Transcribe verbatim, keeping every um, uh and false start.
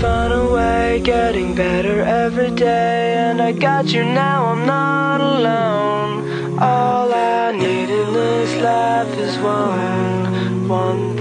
find a way, getting better every day. And I got you now, I'm not alone. All I need in this life is one, one